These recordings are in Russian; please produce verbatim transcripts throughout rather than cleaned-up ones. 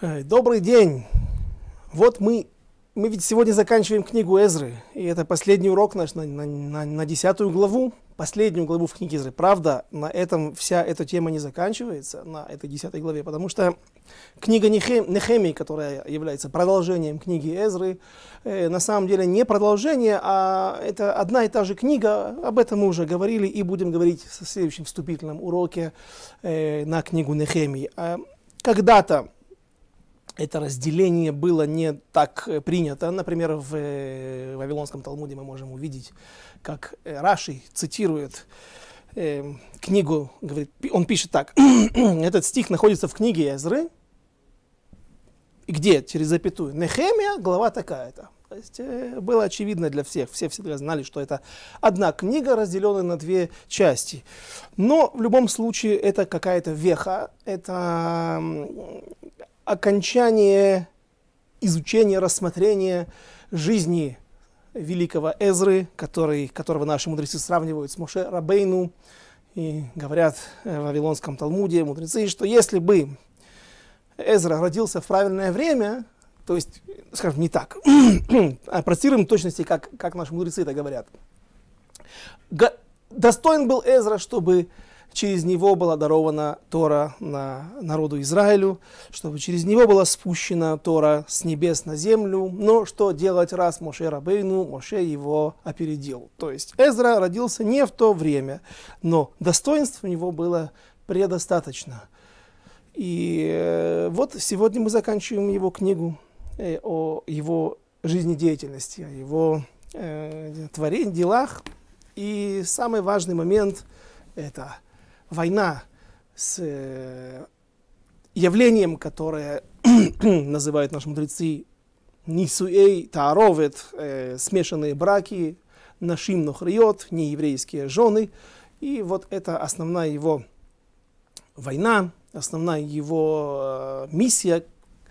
Добрый день! Вот мы, мы ведь сегодня заканчиваем книгу Эзры, и это последний урок наш на, на, на, на десятую главу, последнюю главу в книге Эзры. Правда, на этом вся эта тема не заканчивается, на этой десятой главе, потому что книга Нехемии, которая является продолжением книги Эзры, э, на самом деле не продолжение, а это одна и та же книга. Об этом мы уже говорили и будем говорить в следующем вступительном уроке э, на книгу Нехемии. А когда-то это разделение было не так принято. Например, в Вавилонском Талмуде мы можем увидеть, как Раши цитирует э, книгу, говорит, он пишет так. Этот стих находится в книге Эзры. Где? Через запятую. Нехемия, глава такая-то. То есть э, было очевидно для всех. Все всегда знали, что это одна книга, разделенная на две части. Но в любом случае это какая-то веха. Это окончание изучения, рассмотрения жизни великого Эзры, который, которого наши мудрецы сравнивают с Моше Рабейну. И говорят в Вавилонском Талмуде мудрецы, что если бы Эзра родился в правильное время, то есть, скажем, не так, а процитируем в точности, как, как наши мудрецы это говорят. Го- достоин был Эзра, чтобы через него была дарована Тора на народу Израилю, чтобы через него была спущена Тора с небес на землю. Но что делать, раз Моше Рабейну, Моше его опередил. То есть Эзра родился не в то время, но достоинств у него было предостаточно. И э, вот сегодня мы заканчиваем его книгу э, о его жизнедеятельности, о его э, творениях, делах. И самый важный момент – это война с э, явлением, которое называют наши мудрецы нисуэй тааровет, э, смешанные браки, нашим нохриот, нееврейские жены. И вот это основная его война, основная его э, миссия,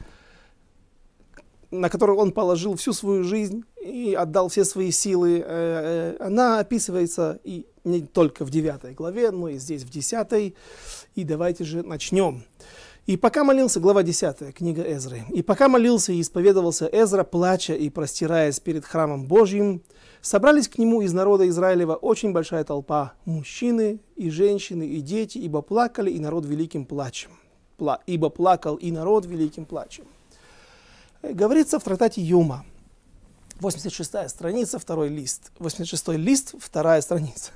на которую он положил всю свою жизнь и отдал все свои силы. Э, э, она описывается и не только в девятой главе, но и здесь в десятой. И давайте же начнем. «И пока молился», глава десятая, книга Эзры. «И пока молился и исповедовался Эзра, плача и простираясь перед храмом Божьим, собрались к нему из народа Израилева очень большая толпа, мужчины и женщины и дети, ибо плакали, и народ великим плачем. Пла, ибо плакал и народ великим плачем». Говорится в трактате Юма, восемьдесят шестая страница, второй лист, восемьдесят шестой лист, вторая страница.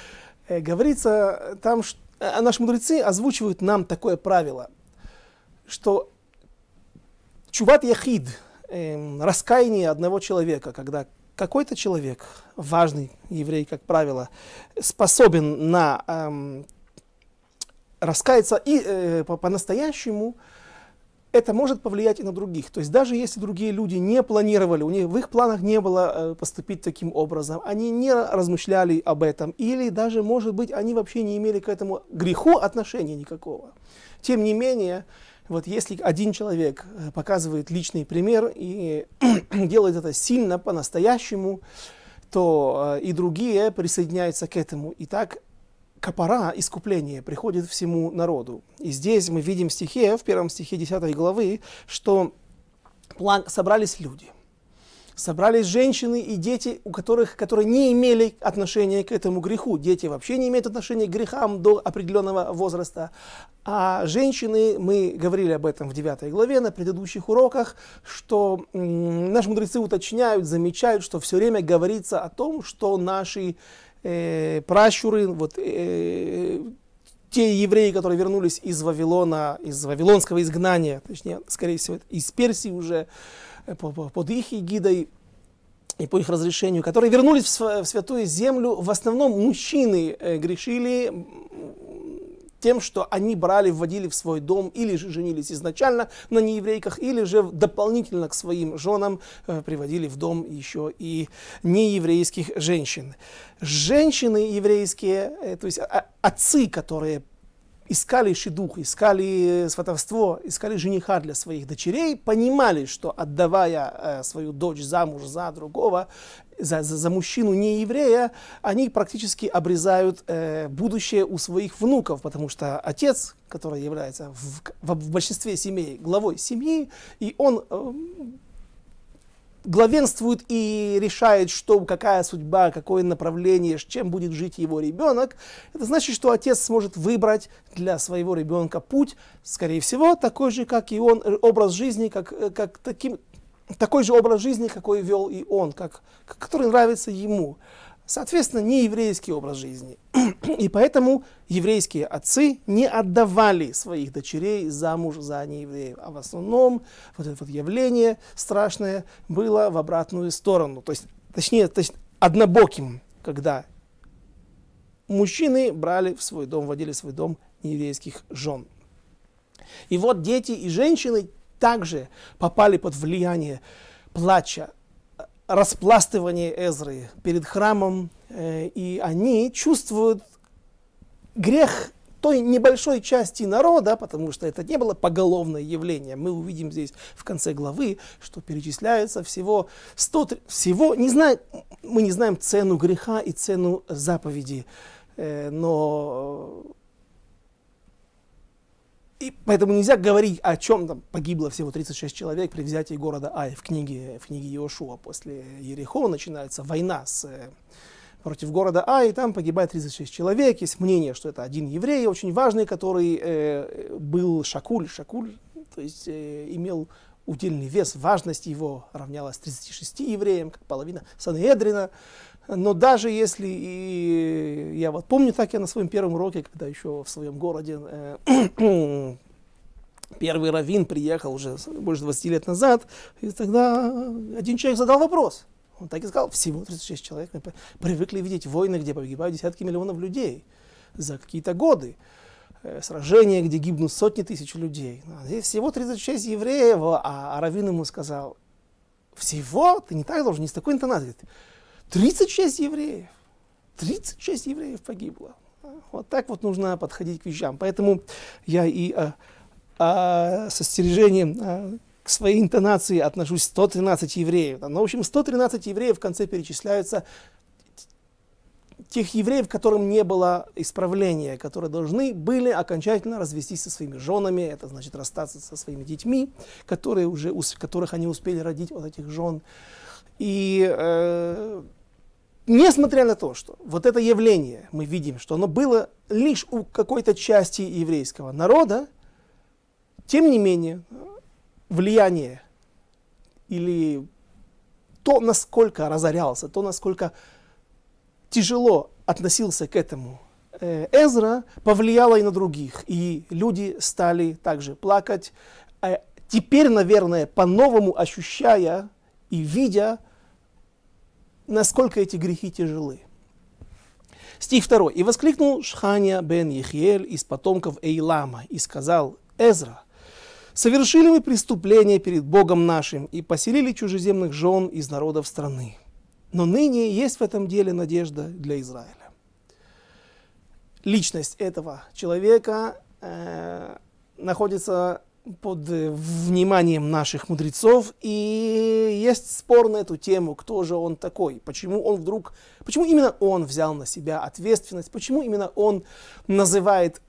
Говорится там, что наши мудрецы озвучивают нам такое правило, что чуват яхид, э, раскаяние одного человека, когда какой-то человек, важный еврей, как правило, способен на э, раскаяться и э, по- по-настоящему, это может повлиять и на других. То есть даже если другие люди не планировали, у них в их планах не было э, поступить таким образом, они не размышляли об этом, или даже, может быть, они вообще не имели к этому греху отношения никакого. Тем не менее, вот если один человек показывает личный пример и делает это сильно, по-настоящему, то э, и другие присоединяются к этому. И так капара, искупление, приходит всему народу. И здесь мы видим в стихе, в первом стихе десятой главы, что план, собрались люди. Собрались женщины и дети, у которых, которые не имели отношения к этому греху. Дети вообще не имеют отношения к грехам до определенного возраста. А женщины, мы говорили об этом в девятой главе на предыдущих уроках, что м, наши мудрецы уточняют, замечают, что все время говорится о том, что наши э, пращуры, вот, э, те евреи, которые вернулись из Вавилона, из вавилонского изгнания, точнее, скорее всего, из Персии уже, под их эгидой и по их разрешению, которые вернулись в святую землю, в основном мужчины грешили тем, что они брали, вводили в свой дом или же женились изначально на нееврейках, или же дополнительно к своим женам приводили в дом еще и нееврейских женщин. Женщины еврейские, то есть отцы, которые искали шидух, искали сватовство, искали жениха для своих дочерей, понимали, что отдавая э, свою дочь замуж за другого, за, за, за мужчину не еврея, они практически обрезают э, будущее у своих внуков, потому что отец, который является в, в, в большинстве семей главой семьи, и он э, главенствует и решает, что, какая судьба, какое направление, с чем будет жить его ребенок, это значит, что отец сможет выбрать для своего ребенка путь, скорее всего, такой же, как и он, образ жизни, как, как таким, такой же образ жизни, какой вел и он, как, который нравится ему. Соответственно, не еврейский образ жизни. И поэтому еврейские отцы не отдавали своих дочерей замуж за неевреев. А в основном вот это вот явление страшное было в обратную сторону. То есть, точнее, то есть однобоким, когда мужчины брали в свой дом, вводили в свой дом нееврейских жен. И вот дети и женщины также попали под влияние плача, распластывание Эзры перед храмом, э, и они чувствуют грех той небольшой части народа, потому что это не было поголовное явление. Мы увидим здесь в конце главы, что перечисляется всего сто, всего, не знаю, мы не знаем цену греха и цену заповеди, э, но и поэтому нельзя говорить, о чем там погибло всего тридцать шесть человек при взятии города Ай. В книге, в книге Иошуа после Ерихо начинается война с, против города Ай, и там погибает тридцать шесть человек. Есть мнение, что это один еврей, очень важный, который э, был шакуль, шакуль, то есть э, имел удельный вес, важность его равнялась тридцати шести евреям, как половина Санхедрина. Но даже если, и я вот помню, так я на своем первом уроке, когда еще в своем городе э, первый раввин приехал уже больше двадцати лет назад, и тогда один человек задал вопрос. Он так и сказал, всего тридцать шесть человек. Мы привыкли видеть войны, где погибают десятки миллионов людей за какие-то годы. Э, сражения, где гибнут сотни тысяч людей. А здесь всего тридцать шесть евреев, а, а раввин ему сказал, всего? Ты не так должен, не с такой интонацией. тридцать шесть евреев. тридцать шесть евреев погибло. Вот так вот нужно подходить к вещам. Поэтому я и а, а, с остережением а, к своей интонации отношусь сто тринадцать евреев. Ну, в общем, сто тринадцать евреев в конце перечисляются тех евреев, которым не было исправления, которые должны были окончательно развестись со своими женами, это значит расстаться со своими детьми, которые уже, которых они успели родить от этих жен. И э, несмотря на то, что вот это явление, мы видим, что оно было лишь у какой-то части еврейского народа, тем не менее, влияние или то, насколько разорялся, то, насколько тяжело относился к этому э, Эзра, повлияло и на других. И люди стали также плакать, э, теперь, наверное, по-новому ощущая и видя, насколько эти грехи тяжелы. Стих второй. «И воскликнул Шхания бен Ехиэль из потомков Эйлама и сказал, Эзра, совершили мы преступление перед Богом нашим и поселили чужеземных жен из народов страны. Но ныне есть в этом деле надежда для Израиля». Личность этого человека э, находится под вниманием наших мудрецов, и есть спор на эту тему, кто же он такой, почему он вдруг, почему именно он взял на себя ответственность, почему именно он называет,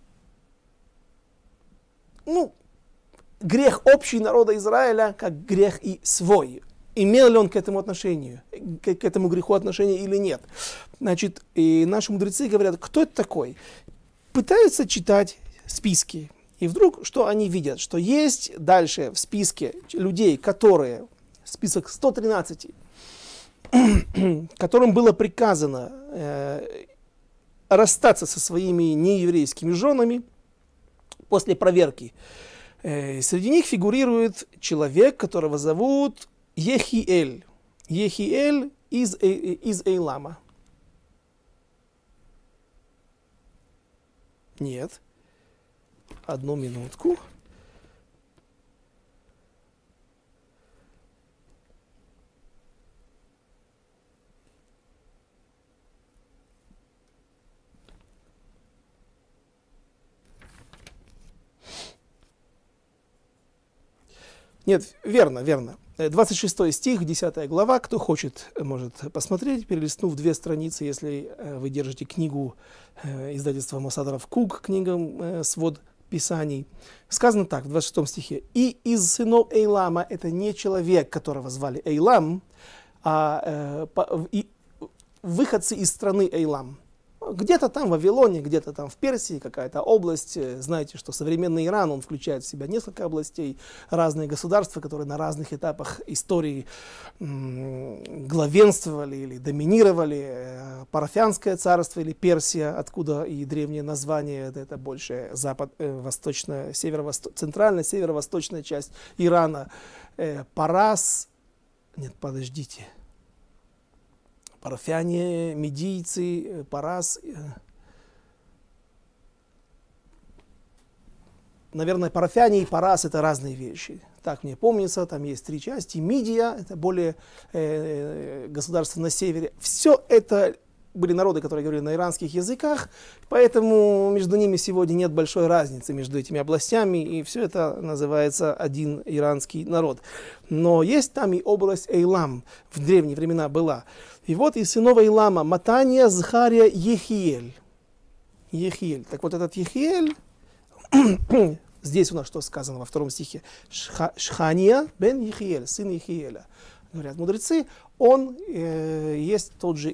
ну, грех общий народа Израиля как грех и свой. Имел ли он к этому отношению, к, к этому греху отношение или нет. Значит, и наши мудрецы говорят, кто это такой? Пытаются читать списки. И вдруг, что они видят? Что есть дальше в списке людей, которые, список сто тринадцать, которым было приказано э, расстаться со своими нееврейскими женами после проверки. Э, среди них фигурирует человек, которого зовут Ехиэль. Ехиэль из, э, из Эйлама. Нет. Одну минутку. Нет, верно, верно. двадцать шестой стих, десятая глава. Кто хочет, может посмотреть, перелистнув две страницы, если вы держите книгу издательства Мосадаров Кук, книга «Свод Писаний». Сказано так, в двадцать шестом стихе. «И из сынов Эйлама», это не человек, которого звали Эйлам, а э, и, выходцы из страны Эйлам. Где-то там в Вавилоне, где-то там в Персии, какая-то область. Знаете, что современный Иран, он включает в себя несколько областей, разные государства, которые на разных этапах истории м, главенствовали или доминировали. Парфянское царство или Персия, откуда и древнее название, это больше запад, э, восточная, северо-восточная, центральная, северо-восточная часть Ирана. Э, Парас, нет, подождите. Парфяне, медийцы, Парас. Наверное, парфяне и Парас — это разные вещи. Так мне помнится, там есть три части. Мидия — это более э, государство на севере. Все это были народы, которые говорили на иранских языках, поэтому между ними сегодня нет большой разницы между этими областями, и все это называется один иранский народ. Но есть там и область Эйлам, в древние времена была. И вот из сынов Эйлама Матания, Захария, Ехиель. Ехиель. Так вот этот Ехиель, здесь у нас что сказано во втором стихе? Шха, Шхания бен Ехиель, сын Ехиеля. Говорят мудрецы, он э, есть тот же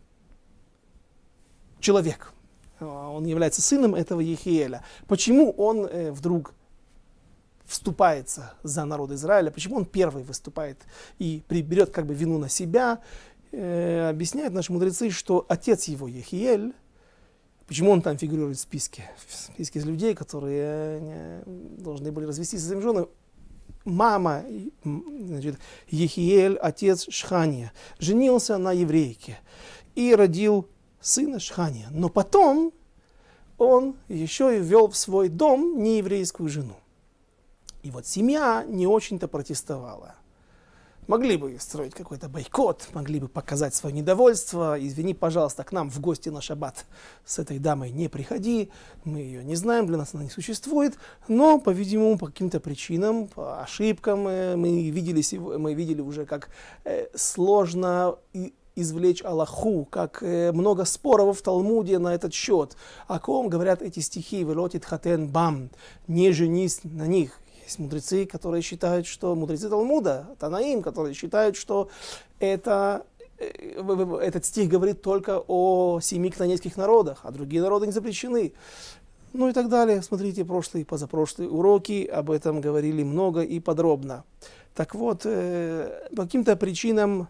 человек. Он является сыном этого Ехиеля. Почему он э, вдруг вступается за народ Израиля? Почему он первый выступает и берет как бы вину на себя? Э, объясняют наши мудрецы, что отец его Ехиель, почему он там фигурирует в списке? В списке из людей, которые не, должны были развестись со своими женами. Мама, значит, Ехиель, отец Шхания, женился на еврейке и родил сына Шхания. Но потом он еще и ввел в свой дом нееврейскую жену. И вот семья не очень-то протестовала. Могли бы строить какой-то бойкот, могли бы показать свое недовольство. Извини, пожалуйста, к нам в гости на шаббат с этой дамой не приходи. Мы ее не знаем, для нас она не существует. Но, по-видимому, по каким-то причинам, по ошибкам, мы видели, мы видели уже, как сложно извлечь алаху, как э, много споров в Талмуде на этот счет. О ком говорят эти стихи? «Велотит хатен бам», «не женись на них». Есть мудрецы, которые считают, что мудрецы Талмуда, Танаим, которые считают, что это, э, этот стих говорит только о семи кнаанейских народах, а другие народы не запрещены. Ну и так далее. Смотрите, прошлые и позапрошлые уроки об этом говорили много и подробно. Так вот, э, по каким-то причинам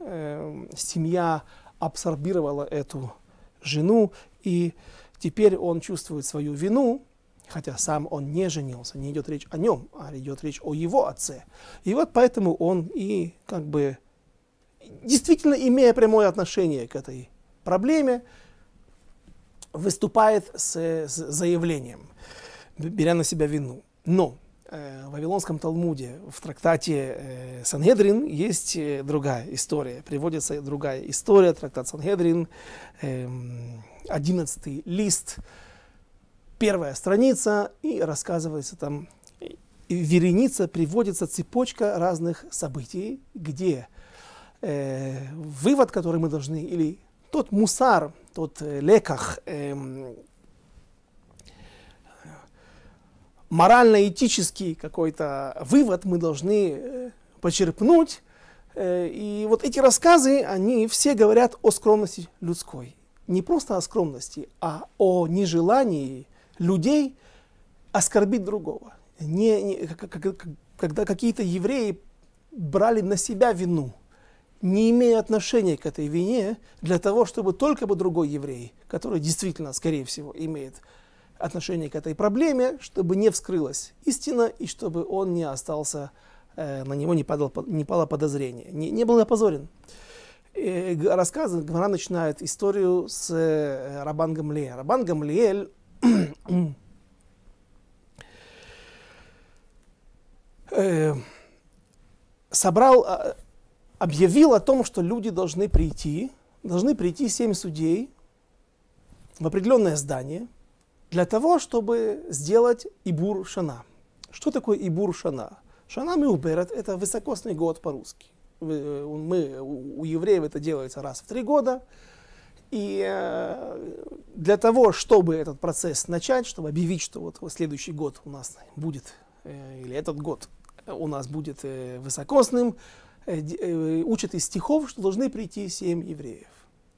семья абсорбировала эту жену, и теперь он чувствует свою вину, хотя сам он не женился, не идет речь о нем, а идет речь о его отце. И вот поэтому он и как бы, действительно имея прямое отношение к этой проблеме, выступает с, с заявлением, беря на себя вину. Но в Вавилонском Талмуде, в трактате э, Сангедрин, есть э, другая история. Приводится другая история, трактат Сангедрин, одиннадцатый э, лист, первая страница, и рассказывается там, и вереница, приводится цепочка разных событий, где э, вывод, который мы должны, или тот мусар, тот э, леках, э, морально-этический какой-то вывод мы должны э, почерпнуть. Э, и вот эти рассказы, они все говорят о скромности людской. Не просто о скромности, а о нежелании людей оскорбить другого. Не, не, когда какие-то евреи брали на себя вину, не имея отношения к этой вине, для того, чтобы только бы другой еврей, который действительно, скорее всего, имеет отношение к этой проблеме, чтобы не вскрылась истина и чтобы он не остался, э, на него не, падал, не пало подозрение, не, не был опозорен. И рассказ Гмара начинает историю с э, Рабан Гамлиэль. Рабан Гамлиэль э, собрал, э, объявил о том, что люди должны прийти, должны прийти семь судей в определенное здание, для того, чтобы сделать Ибур Шана. Что такое Ибур Шана? Шана Меуберет — это высокосный год по-русски. Мы, у евреев это делается раз в три года. И э, для того, чтобы этот процесс начать, чтобы объявить, что вот, вот следующий год у нас будет, э, или этот год у нас будет э, высокосным, э, э, учат из стихов, что должны прийти семь евреев.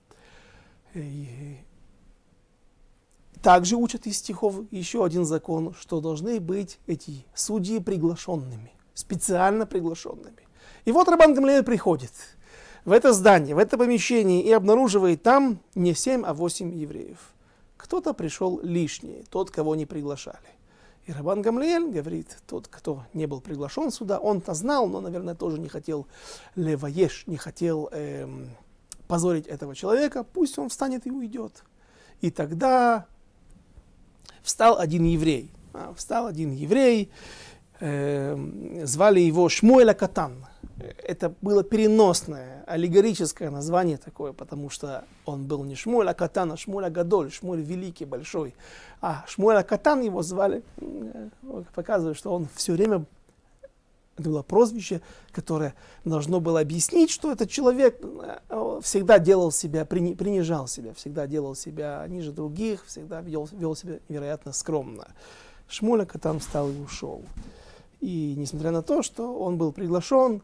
И также учат из стихов еще один закон, что должны быть эти судьи приглашенными, специально приглашенными. И вот Рабан Гамлиэль приходит в это здание, в это помещение и обнаруживает там не семь, а восемь евреев. Кто-то пришел лишний, тот, кого не приглашали. И Рабан Гамлиэль говорит, тот, кто не был приглашен сюда, он-то знал, но, наверное, тоже не хотел леваеш, не хотел эм, позорить этого человека, пусть он встанет и уйдет. И тогда встал один еврей. А, встал один еврей, э, звали его Шмуэль а-Катан. Это было переносное, аллегорическое название такое, потому что он был не Шмуэль а-Катан, а Шмуэль а-Гадоль, Шмуэль великий, большой. А Шмуэль а-Катан его звали, показывает, что он все время, это было прозвище, которое должно было объяснить, что этот человек всегда делал себя, принижал себя, всегда делал себя ниже других, всегда вел, вел себя невероятно скромно. Шмуэль а-Катан встал и ушел. И несмотря на то, что он был приглашен,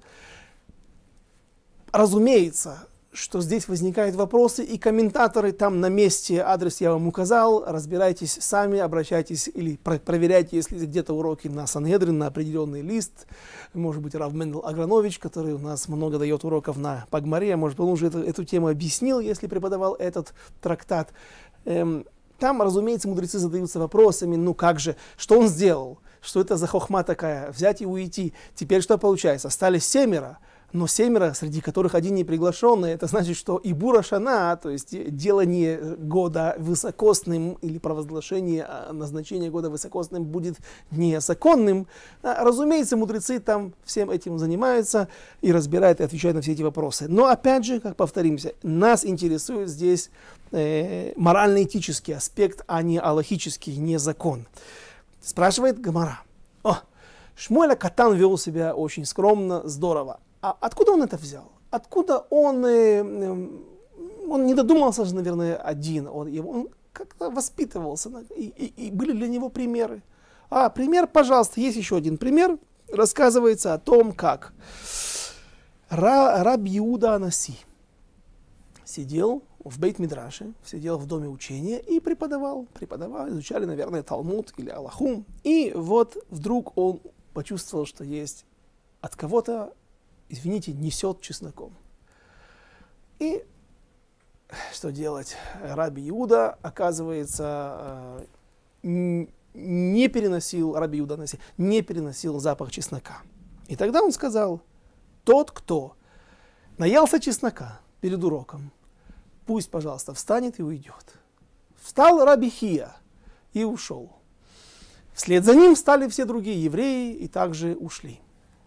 разумеется, что здесь возникают вопросы, и комментаторы там на месте, адрес я вам указал, разбирайтесь сами, обращайтесь или про- проверяйте, если где-то уроки на Сангедрин, на определенный лист. Может быть, Рав Мендел Агранович, который у нас много дает уроков на Пагмаре, может быть, он уже эту, эту тему объяснил, если преподавал этот трактат. Эм, там, разумеется, мудрецы задаются вопросами, ну как же, что он сделал? Что это за хохма такая? Взять и уйти. Теперь что получается? Остались семеро, но семеро, среди которых один не приглашенный. Это значит, что и Бура Шана, то есть делание года высокосным или провозглашение назначения года высокосным будет незаконным. Разумеется, мудрецы там всем этим занимаются и разбирают и отвечают на все эти вопросы. Но опять же, как повторимся, нас интересует здесь э, морально-этический аспект, а не алахический, не закон. Спрашивает Гемара. О, Шмуэль а-Катан вел себя очень скромно, здорово. А откуда он это взял? Откуда он... Э, э, он не додумался же, наверное, один. Он, он как-то воспитывался. И, и, и были для него примеры. А, пример, пожалуйста, есть еще один пример. Рассказывается о том, как Ра, Раби Иуда ха-Наси сидел в Бейт-Мидраше, сидел в доме учения и преподавал. Преподавал, изучали, наверное, Талмуд или Аллаху. И вот вдруг он почувствовал, что есть от кого-то, извините, несет чесноком. И что делать? Раби Иуда, оказывается, не переносил, Раби Иуда ха-Наси, не переносил запах чеснока. И тогда он сказал, тот, кто наелся чеснока перед уроком, пусть, пожалуйста, встанет и уйдет. Встал Раби Хия и ушел. Вслед за ним встали все другие евреи и также ушли.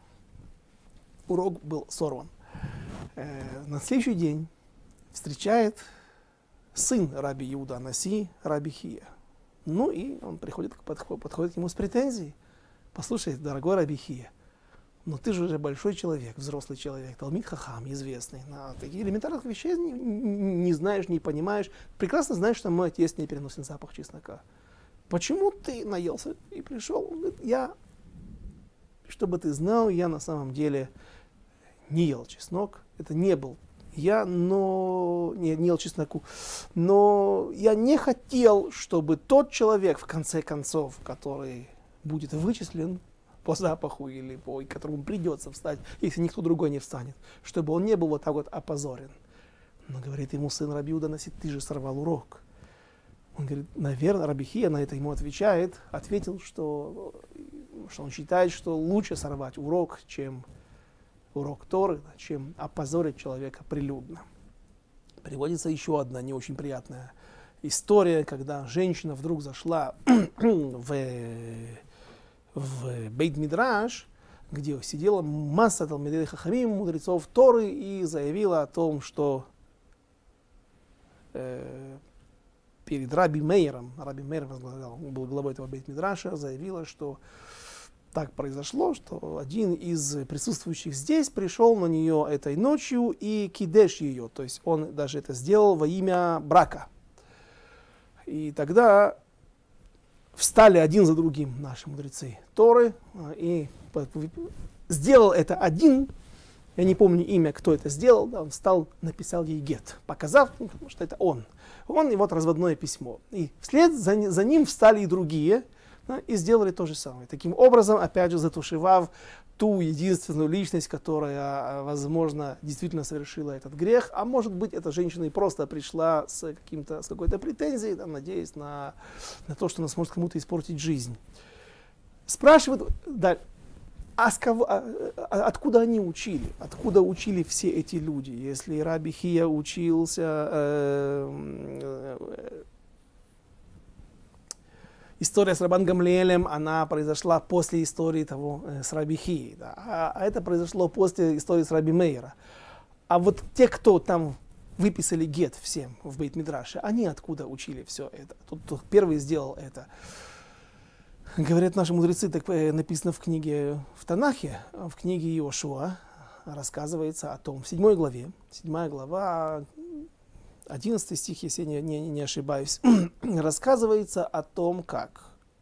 Урок был сорван. Э, на следующий день встречает сын Раби Иуда ха-Наси, Раби Хия. Ну и он приходит, подходит, подходит к нему с претензией. Послушай, дорогой Раби Хия, но ты же уже большой человек, взрослый человек, Талмид Хахам, известный. На таких элементарных вещей не, не знаешь, не понимаешь. Прекрасно знаешь, что мой отец не переносит запах чеснока. Почему ты наелся и пришел? Он говорит, я, чтобы ты знал, я на самом деле не ел чеснок. Это не был я, но не, не ел чесноку. Но я не хотел, чтобы тот человек, в конце концов, который будет вычислен по запаху или по которому придется встать, если никто другой не встанет, чтобы он не был вот так вот опозорен. Но говорит ему сын Раби Иуда ха-Наси, ты же сорвал урок. Он говорит, наверное, Раби Хия на это ему отвечает, ответил, что, что он считает, что лучше сорвать урок, чем урок Торы, чем опозорить человека прилюдно. Приводится еще одна не очень приятная история, когда женщина вдруг зашла в в Бейт-Мидраш, где сидела масса талмидей хахамим, мудрецов Торы, и заявила о том, что э, перед Раби Мейером, Раби Мейер возглавлял, был главой этого Бейт-Мидраша, заявила, что так произошло, что один из присутствующих здесь пришел на нее этой ночью и кидеш ее, то есть он даже это сделал во имя брака. И тогда встали один за другим наши мудрецы Торы, и сделал это один, я не помню имя, кто это сделал, да, он встал, написал ей гет, показав, ну, что это он. Он и вот разводное письмо. И вслед за, за ним встали и другие, да, и сделали то же самое. Таким образом, опять же, затушевав ту единственную личность, которая, возможно, действительно совершила этот грех, а может быть, эта женщина и просто пришла с, каким-то, с какой-то претензией, там, надеясь на, на то, что она сможет кому-то испортить жизнь. Спрашивают, да, а с кого, а, а, откуда они учили? Откуда учили все эти люди? Если Раби Хия учился... Э, э, История с Рабан Гамлиэлем, она произошла после истории того э, с Раби Хией, да, а, а это произошло после истории с Раби Мейра. А вот те, кто там выписали гет всем в Бейт-Мидраше, они откуда учили все это? Тут, тут первый сделал это. Говорят наши мудрецы, так э, написано в книге, в Танахе, в книге Иошуа, рассказывается о том, в седьмой главе, седьмая глава, одиннадцатый стих, если я не, не, не ошибаюсь, рассказывается о том, как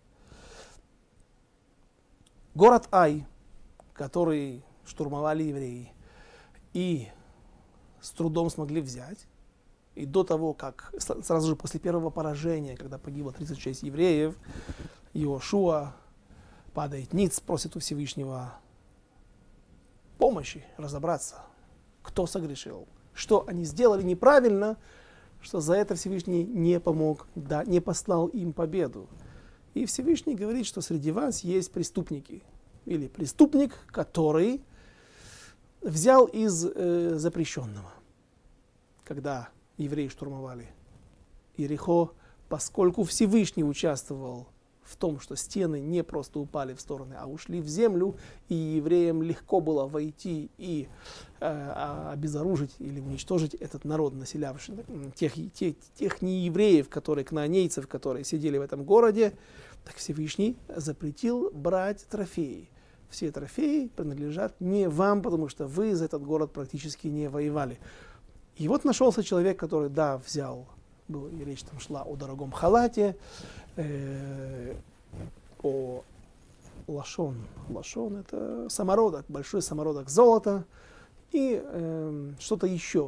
город Ай, который штурмовали евреи и с трудом смогли взять, и до того, как сразу же после первого поражения, когда погибло тридцать шесть евреев, Иошуа падает ниц, просит у Всевышнего помощи разобраться, кто согрешил, что они сделали неправильно, что за это Всевышний не помог, да, не послал им победу. И Всевышний говорит, что среди вас есть преступники. Или преступник, который взял из э, запрещенного. Когда евреи штурмовали Иерихо, поскольку Всевышний участвовал в том, что стены не просто упали в стороны, а ушли в землю, и евреям легко было войти и э, обезоружить или уничтожить этот народ, населявший тех, тех, тех неевреев, которые, кнаанейцев, которые сидели в этом городе, так Всевышний запретил брать трофеи. Все трофеи принадлежат не вам, потому что вы за этот город практически не воевали. И вот нашелся человек, который, да, взял, был, и речь там шла о дорогом халате, э, о лашон. Лашон — это самородок, большой самородок золота и э, что-то еще.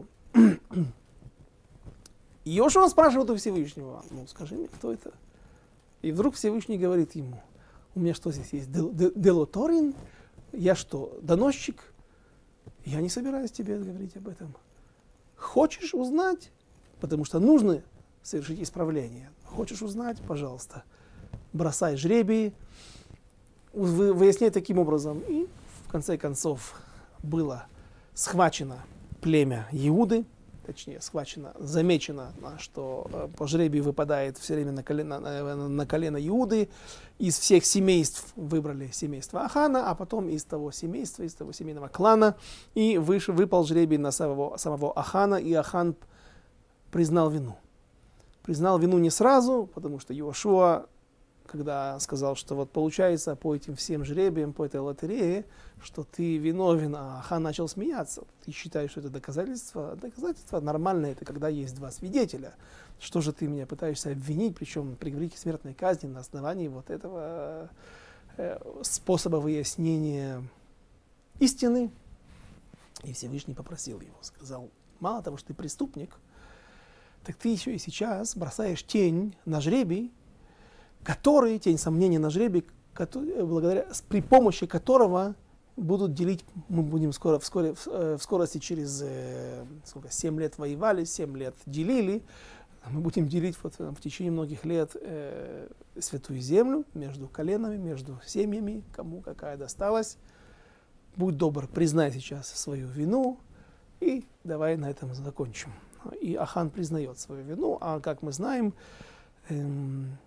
И Иошуа спрашивает у Всевышнего: ну, скажи мне, кто это? И вдруг Всевышний говорит ему: у меня что здесь есть, делоторин? Я что, доносчик? Я не собираюсь тебе говорить об этом. Хочешь узнать? Потому что нужно совершить исправление. Хочешь узнать? Пожалуйста. Бросай жребий, выясняй таким образом. И в конце концов было схвачено племя Иуды, точнее, схвачено, замечено, что по жребию выпадает все время на колено, на колено Иуды. Из всех семейств выбрали семейство Ахана, а потом из того семейства, из того семейного клана, и выше, выпал жребий на самого, самого Ахана, и Ахан признал вину. Признал вину не сразу, потому что Иошуа, когда сказал, что вот получается по этим всем жребиям, по этой лотерее, что ты виновен, а Ахан начал смеяться. Ты считаешь, что это доказательство? Доказательство нормальное, это когда есть два свидетеля. Что же ты меня пытаешься обвинить, причем приговорить к смертной казни на основании вот этого э, способа выяснения истины? И Всевышний попросил его, сказал: мало того, что ты преступник, так ты еще и сейчас бросаешь тень на жребий, который, тень сомнения на жребий, который, благодаря, при помощи которого будут делить, мы будем скоро, вскоре, в, в скорости через э, сколько, семь лет воевали, семь лет делили, мы будем делить вот, в течение многих лет э, святую землю между коленами, между семьями, кому какая досталась. Будь добр, признай сейчас свою вину, и давай на этом закончим. И Ахан признает свою вину, а как мы знаем, эм,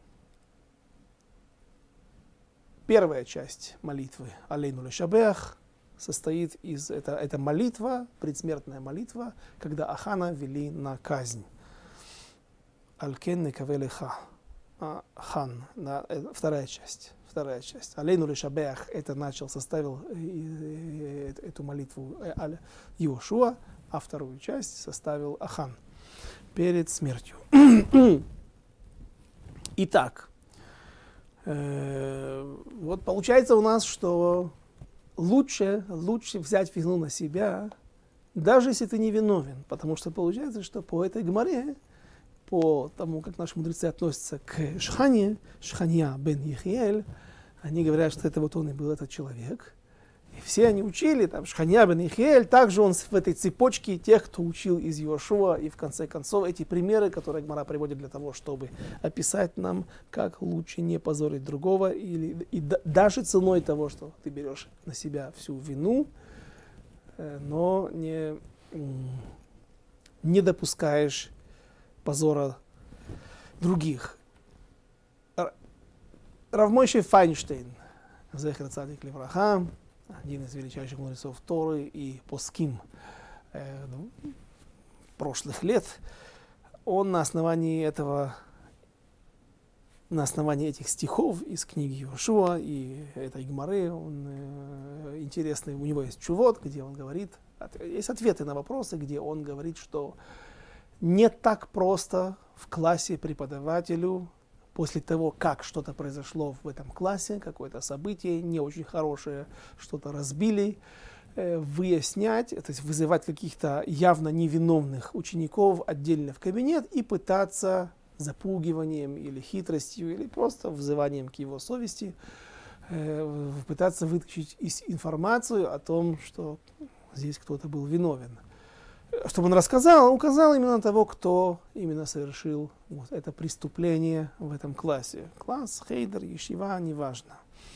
первая часть молитвы «Алейну лешабеах» состоит из, это, это молитва, предсмертная молитва, когда Ахана вели на казнь. «Аль кен некаве леха». а, хан, да, это вторая часть. Вторая часть. Алейну лишабеах это начал, составил эту молитву Йошуа, а вторую часть составил Ахан перед смертью. Итак, э, вот получается у нас, что лучше, лучше взять вину на себя, даже если ты не виновен, потому что получается, что по этой гемаре, по тому, как наши мудрецы относятся к Шхане, Шханья бен Ехиэль, они говорят, что это вот он и был этот человек. И все они учили, там, Шханья бен Ехиэль, также он в этой цепочке тех, кто учил из Йошуа, и в конце концов эти примеры, которые гемара приводит для того, чтобы описать нам, как лучше не позорить другого, или, и да, даже ценой того, что ты берешь на себя всю вину, э, но не, не допускаешь позора других. Рав Мойше Файнштейн, зехер цадик левраха, один из величайших мудрецов Торы и поским э, ну, прошлых лет, он на основании этого, на основании этих стихов из книги Йошуа и этой гемары, он э, интересный, у него есть чувот, где он говорит, от, есть ответы на вопросы, где он говорит, что не так просто в классе преподавателю после того, как что-то произошло в этом классе, какое-то событие не очень хорошее, что-то разбили, э, выяснять, то есть вызывать каких-то явно невиновных учеников отдельно в кабинет и пытаться запугиванием или хитростью, или просто взыванием к его совести, э, пытаться вытащить информацию о том, что здесь кто-то был виновен. Чтобы он рассказал, указал именно того, кто именно совершил вот это преступление в этом классе. Класс, хейдер, ешива, неважно.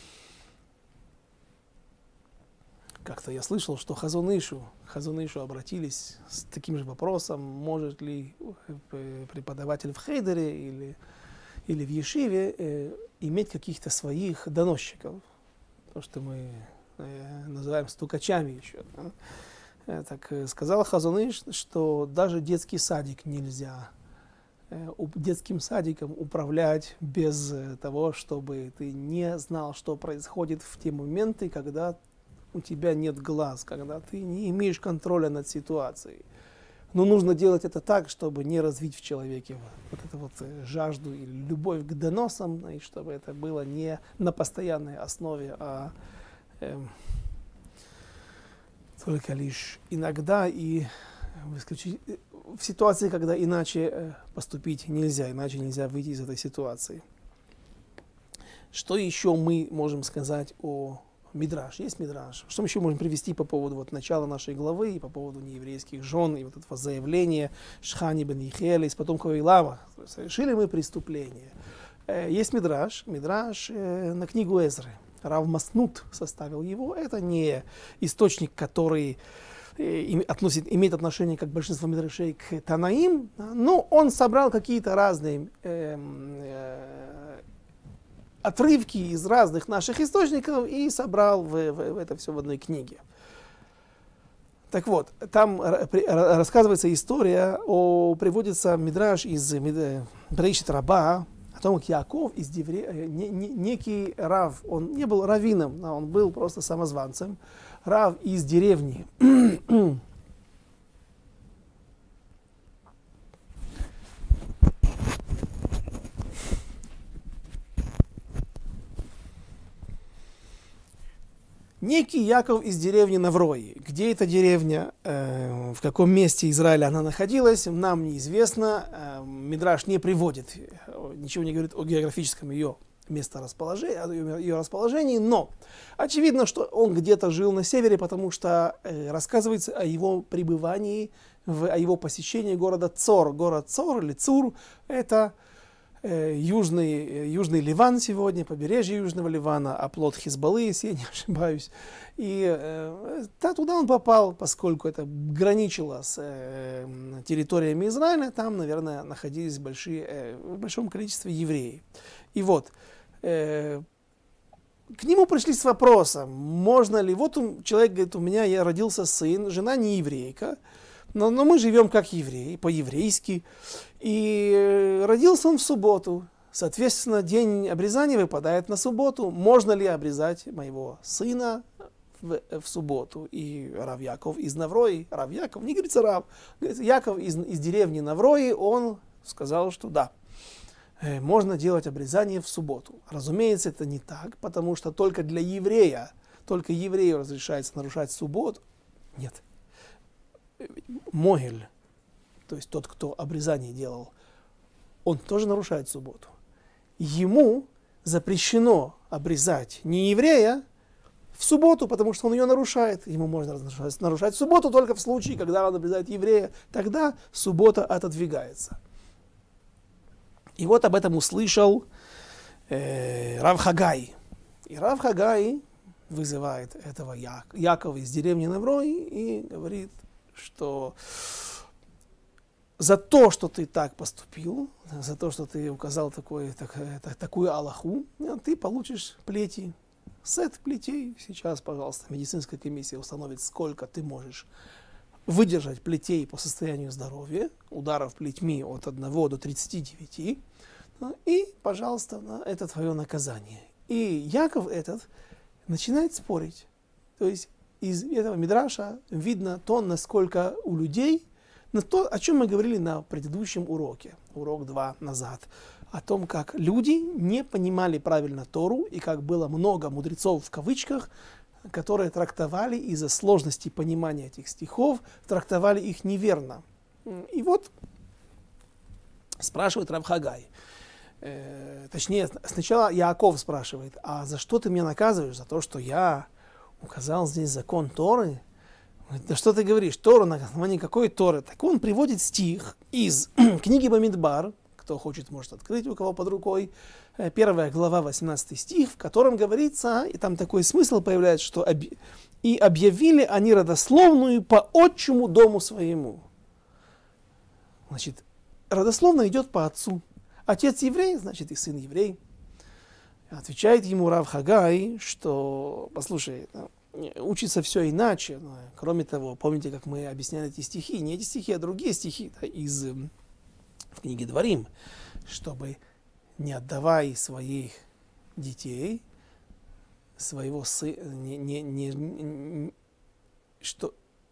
Как-то я слышал, что Хазон Ишу, Хазон Ишу обратились с таким же вопросом, может ли преподаватель в хейдере или, или в ешиве э, иметь каких-то своих доносчиков. То, что мы э, называем стукачами еще. Да? Так сказал Хазон Иш, что даже детский садик нельзя э, детским садиком управлять без того, чтобы ты не знал, что происходит в те моменты, когда у тебя нет глаз, когда ты не имеешь контроля над ситуацией. Но нужно делать это так, чтобы не развить в человеке вот эту вот жажду или любовь к доносам, и чтобы это было не на постоянной основе, а э, только лишь иногда и в, исключ... в ситуации, когда иначе поступить нельзя, иначе нельзя выйти из этой ситуации. Что еще мы можем сказать о Мидраш? Есть Мидраш. Что мы еще можем привести по поводу вот, начала нашей главы и по поводу нееврейских жен и вот этого заявления Шхани бен Ехиэля из потомков Илава? Совершили мы преступление. Есть Мидраш, Мидраш на книгу Эзры. Рав Маснут составил его. Это не источник, который э, относит, имеет отношение, как большинство мидрашей, к Танаим, но он собрал какие-то разные э, э, отрывки из разных наших источников и собрал в, в, в это все в одной книге. Так вот, там рассказывается история, о, приводится мидраш из Бреишит Раба, о том, как Яаков из Девре... не, не, некий Рав, он не был раввином, а он был просто самозванцем, Рав из деревни. Некий Яков из деревни Наврои. Где эта деревня, э, в каком месте Израиля она находилась, нам неизвестно. Э, Мидраш не приводит, ничего не говорит о географическом ее месторасположении, о ее расположении, но очевидно, что он где-то жил на севере, потому что э, рассказывается о его пребывании, в, о его посещении города Цор. Город Цор или Цур – это Южный, Южный Ливан сегодня, побережье Южного Ливана, оплот Хизбаллы, если я не ошибаюсь. И э, да, туда он попал, поскольку это граничило с э, территориями Израиля, там, наверное, находились большие, э, в большом количестве евреев. И вот, э, к нему пришли с вопросом, можно ли, вот он, человек говорит, у меня я родился сын, жена не еврейка, Но, но мы живем как евреи, по-еврейски. И родился он в субботу. Соответственно, день обрезания выпадает на субботу. Можно ли обрезать моего сына в, в субботу? И Рав Яков из Наврои, Рав Яков, не говорится Рав, говорится Яков из, из деревни Наврои, он сказал, что да, можно делать обрезание в субботу. Разумеется, это не так, потому что только для еврея, только еврею разрешается нарушать субботу. Нет. Могиль, то есть тот, кто обрезание делал, он тоже нарушает субботу. Ему запрещено обрезать не еврея в субботу, потому что он ее нарушает. Ему можно нарушать, нарушать субботу только в случае, когда он обрезает еврея. Тогда суббота отодвигается. И вот об этом услышал э, Рав Хагай. И Рав Хагай вызывает этого Я- Якова из деревни Наврои и говорит, что за то, что ты так поступил, за то, что ты указал такой, так, так, такую алаху, ты получишь плети. Сет плетей. Сейчас, пожалуйста, медицинская комиссия установит, сколько ты можешь выдержать плетей по состоянию здоровья, ударов плетьми от одного до тридцати девяти, и, пожалуйста, это твое наказание. И Яков этот начинает спорить. То есть из этого мидраша видно то, насколько у людей, на то, о чем мы говорили на предыдущем уроке, урок два назад, о том, как люди не понимали правильно Тору, и как было много мудрецов в кавычках, которые трактовали из-за сложности понимания этих стихов, трактовали их неверно. И вот спрашивает Рав Хагай, э, точнее, сначала Яаков спрашивает, а за что ты меня наказываешь? За то, что я указал здесь закон Торы? Да что ты говоришь, Тору на основании какой Торы? Так он приводит стих из книги Бамидбар, кто хочет, может открыть, у кого под рукой, первая глава, восемнадцатый стих, в котором говорится, и там такой смысл появляется, что оби... «И объявили они родословную по отчему дому своему». Значит, родословно идет по отцу. Отец еврей, значит и сын еврей. Отвечает ему Рав Хагай, что, послушай, учится все иначе. Кроме того, помните, как мы объясняли эти стихи? Не эти стихи, а другие стихи, да, из в книге Дворим, чтобы не отдавай своих детей, своего сына, не, не, не, не, что,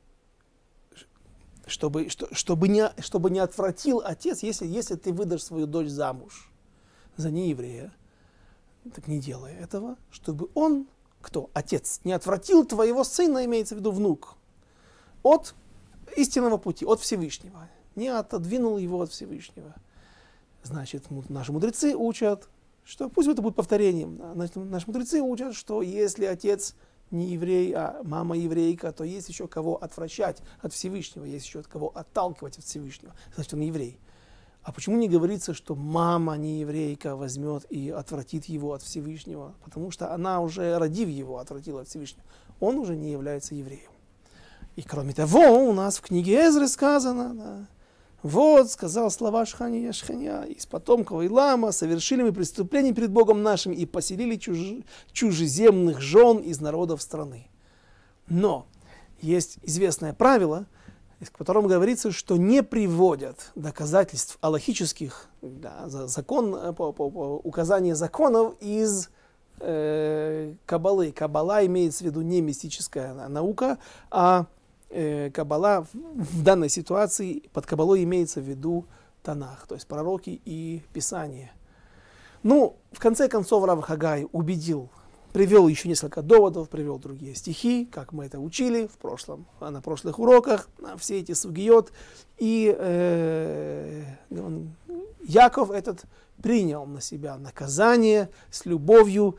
чтобы, что, чтобы, не, чтобы не отвратил отец, если, если ты выдашь свою дочь замуж за нееврея, так не делай этого, чтобы он, кто? Отец, не отвратил твоего сына, имеется в виду внук, от истинного пути, от Всевышнего, не отодвинул его от Всевышнего. Значит, наши мудрецы учат, что, пусть это будет повторением, значит, наши мудрецы учат, что если отец не еврей, а мама еврейка, то есть еще кого отвращать от Всевышнего, есть еще от кого отталкивать от Всевышнего, значит, он еврей. А почему не говорится, что мама не еврейка возьмет и отвратит его от Всевышнего? Потому что она уже, родив его, отвратила от Всевышнего. Он уже не является евреем. И кроме того, у нас в книге Эзры сказано, да, вот, сказал слова Шхания Шхания, из потомков Илама совершили мы преступление перед Богом нашим и поселили чуж... чужеземных жен из народов страны. Но есть известное правило, в котором говорится, что не приводят доказательств алахических, да, закон, по, по, по указанию законов из э, Каббалы. Каббала имеется в виду не мистическая наука, а Каббала в данной ситуации, под Каббалой имеется в виду Танах, то есть пророки и Писание. Ну, в конце концов, Рав Хагай убедил, привел еще несколько доводов, привел другие стихи, как мы это учили в прошлом, на прошлых уроках, все эти сугиот. И э, он, Яков этот принял на себя наказание с любовью.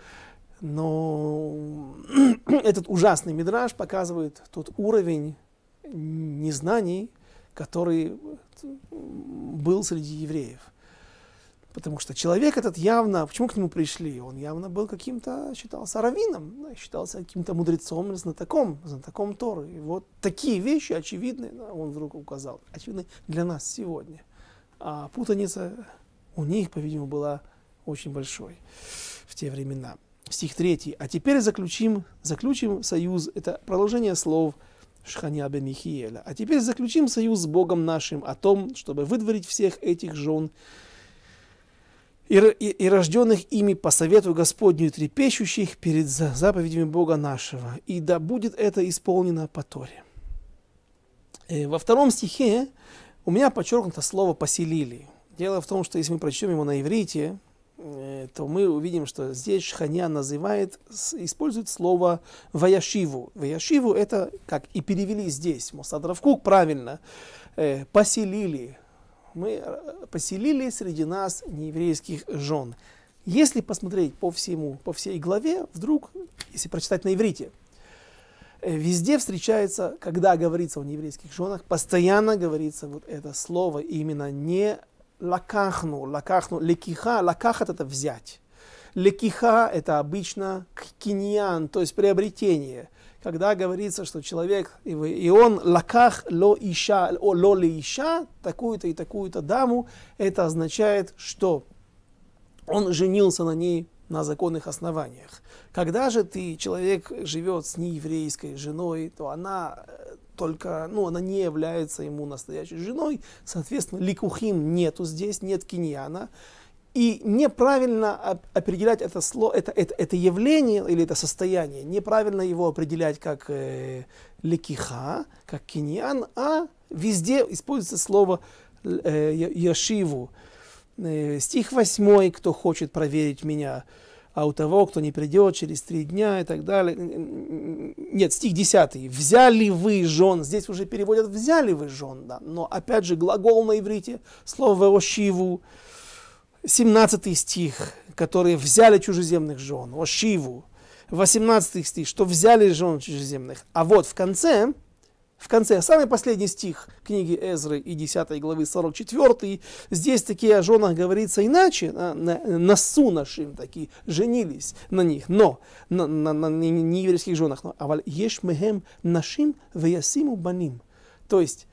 Но этот ужасный мидраш показывает тот уровень незнаний, который был среди евреев. Потому что человек этот явно, почему к нему пришли? Он явно был каким-то, считался раввином, считался каким-то мудрецом, знатоком, знатоком Торы. И вот такие вещи очевидны, он вдруг указал, очевидны для нас сегодня. А путаница у них, по-видимому, была очень большой в те времена. Стих третий. А теперь заключим, заключим союз, это продолжение слов Шхания бен Михиэля. А теперь заключим союз с Богом нашим о том, чтобы выдворить всех этих жен и, и, и рожденных ими по совету Господню, трепещущих перед заповедями Бога нашего, и да будет это исполнено по Торе». И во втором стихе у меня подчеркнуто слово «поселили». Дело в том, что если мы прочтем его на иврите, то мы увидим, что здесь Шханья называет, использует слово «ваяшиву». «Ваяшиву» — это, как и перевели здесь, Мосад Рав Кук правильно, «поселили». Мы поселили среди нас нееврейских жен. Если посмотреть по всему, по всей главе, вдруг, если прочитать на иврите, везде встречается, когда говорится о нееврейских женах, постоянно говорится вот это слово именно не лакахну, лакахну, лекиха, лакахат — это взять. Лекиха — это обычно киньян, то есть приобретение. Когда говорится, что человек, и он лаках ло иша, ло ли иша, такую-то и такую-то даму, это означает, что он женился на ней на законных основаниях. Когда же ты, человек живет с нееврейской женой, то она только, ну, она не является ему настоящей женой, соответственно, ликухим нету здесь, нет киньяна. И неправильно определять это, слово, это, это, это явление или это состояние, неправильно его определять как э, ликиха, как киньян, а везде используется слово э, яшиву. Э, стих восьмой, кто хочет проверить меня, а у того, кто не придет через три дня и так далее. Нет, стих десятый. «Взяли вы жен». Здесь уже переводят «взяли вы жен», да. Но опять же глагол на иврите, слово «ошиву». семнадцатый стих, которые взяли чужеземных жен, «ошиву». восемнадцатый стих, что взяли жен чужеземных. А вот в конце, в конце, самый последний стих книги Эзры и десятой главы сорок четвёртый, здесь такие о женах говорится иначе, на, на, насу нашим такие, женились на них, но, на, на, на нееврейских женах, но аваль еш мехем нашим ваясиму баним, то есть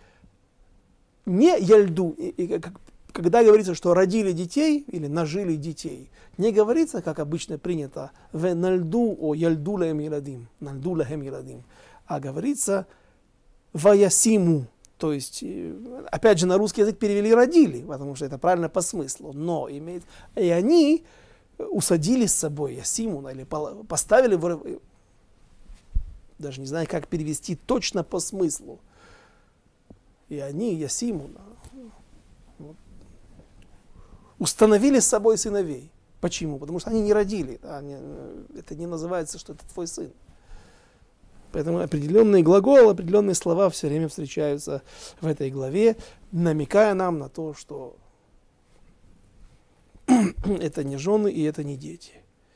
не яльду, как, когда говорится, что родили детей или нажили детей, не говорится, как обычно принято, в нальду о яльду лахем иладим, нальду лахем иладим, а говорится ваясиму, то есть, опять же, на русский язык перевели «родили», потому что это правильно по смыслу, но имеет... И они усадили с собой ясиму, или поставили, в... даже не знаю, как перевести точно по смыслу. И они ясиму вот, установили с собой сыновей. Почему? Потому что они не родили. Да? Они... Это не называется, что это твой сын. Поэтому определенные глаголы, определенные слова все время встречаются в этой главе, намекая нам на то, что это не жены и это не дети.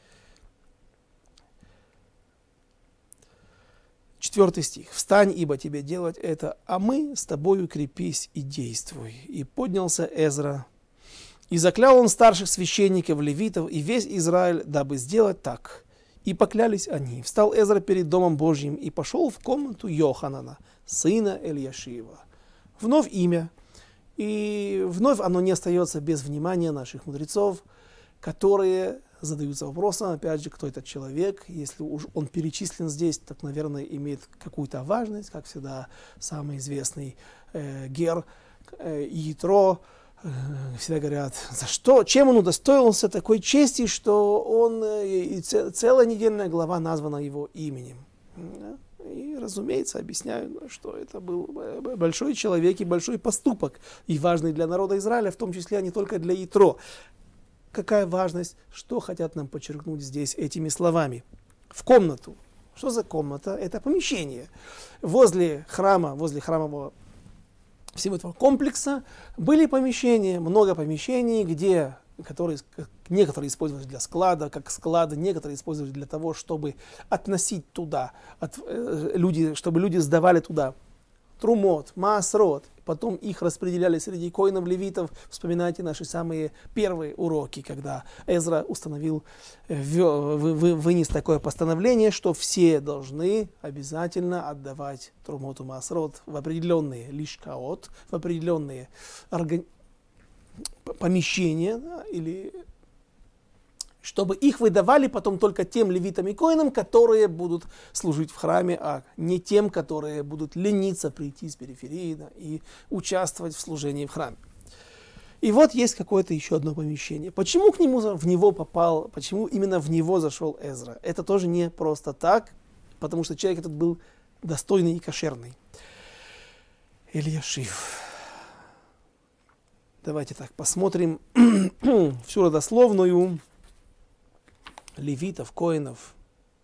Четвертый стих. «Встань, ибо тебе делать это, а мы с тобою крепись и действуй». И поднялся Эзра, и заклял он старших священников, левитов и весь Израиль, дабы сделать так. И поклялись они. Встал Эзра перед Домом Божьим и пошел в комнату Йоханана, сына Эльяшива. Вновь имя. И вновь оно не остается без внимания наших мудрецов, которые задаются вопросом, опять же, кто этот человек. Если уж он перечислен здесь, так, наверное, имеет какую-то важность, как всегда, самый известный э, Гер, э, Итро. Всегда говорят, за что, чем он удостоился такой чести, что он, и целая недельная глава названа его именем. И, разумеется, объясняют, что это был большой человек и большой поступок, и важный для народа Израиля, в том числе не только для Итро. Какая важность, что хотят нам подчеркнуть здесь этими словами? В комнату. Что за комната? Это помещение. Возле храма, возле храмового всего этого комплекса были помещения, много помещений, где, которые, некоторые использовались для склада, как склады, некоторые использовались для того, чтобы относить туда, от, э, люди, чтобы люди сдавали туда трумот, маасрот, потом их распределяли среди коинов, левитов. Вспоминайте наши самые первые уроки, когда Эзра установил, вынес такое постановление, что все должны обязательно отдавать трумот и маасрот в определенные лишкаот, в определенные органи... помещения, да, или чтобы их выдавали потом только тем левитам и коинам, которые будут служить в храме, а не тем, которые будут лениться прийти с периферии, да, и участвовать в служении в храме. И вот есть какое-то еще одно помещение. Почему к нему, в него попал, почему именно в него зашел Эзра? Это тоже не просто так, потому что человек этот был достойный и кошерный. Элияшив. Давайте так посмотрим всю родословную левитов, коинов.